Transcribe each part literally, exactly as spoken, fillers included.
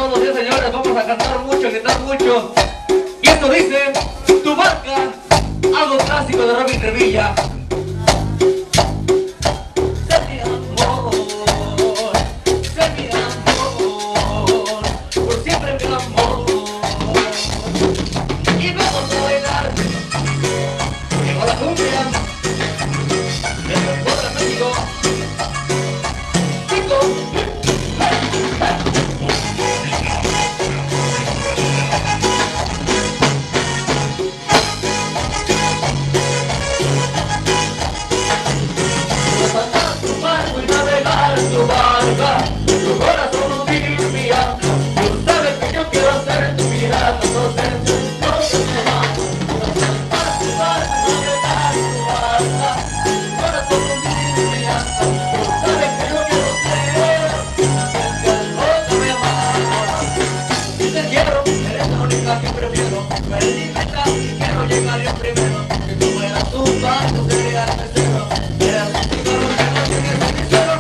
todos, sí señores, vamos a cantar mucho, gritar mucho. Y esto dice, tu barca, algo clásico de Robin Revilla. Sé mi amor, sé mi amor, por siempre mi amor. Y vamos a bailar, llegó la cumbia, desde el pueblo de México. Tu barca, tu corazón un día mi alma. Tú sabes que yo quiero ser tu pirata, no ser tu problema. Tu barca, navegar tu barca, tu corazón un día mi alma. Tú sabes que yo quiero ser que el bote me mata. Si te quiero, eres la única que prefiero. Pero dime si quiero llegar yo primero. Si tú fueras tu barco, sería el tercero. Eres un cigarro que no tiene cenicero.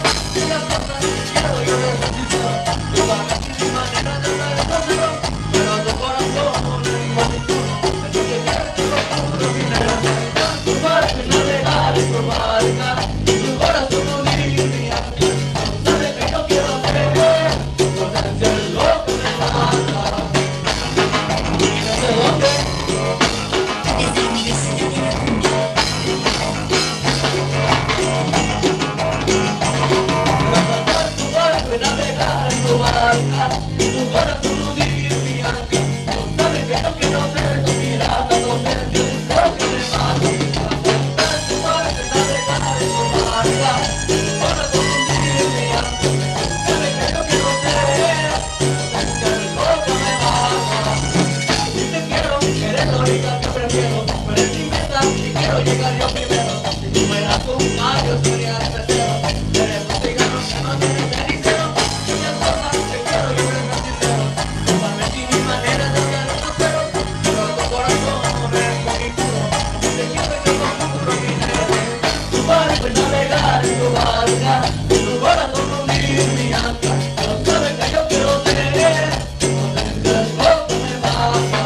Llegar yo primero, si tú me das un mal, yo sería el tercero. Eres un cigarro que no tiene cenicero. Muchas cosas te quiero, yo voy a ser sincero. Totalmente mi manera de ser un cero. Pero tu corazón no es muy puro. Te quiero yo con tu dinero. Tu barco es navegar en tu barca, tu corazón hundir mi ancla. Pero sabes que yo quiero tener, no tengas lo que me mata.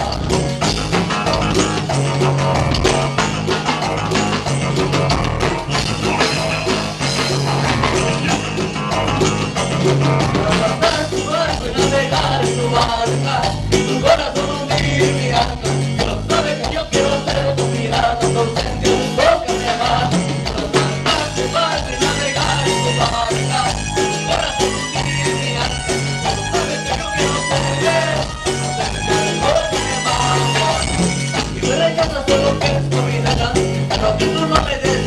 Tu corazón hundir mi alma. Pero sabes que yo quiero ser tu pirata, no entiendes lo que me mata. Pero salvar tu barco y navegar en tu barca, tu corazón hundir mi alma. Pero sabes que yo quiero ser, no entiendes lo que me mata. Y me rechazas solo que es tu vida, pero que tú no me des.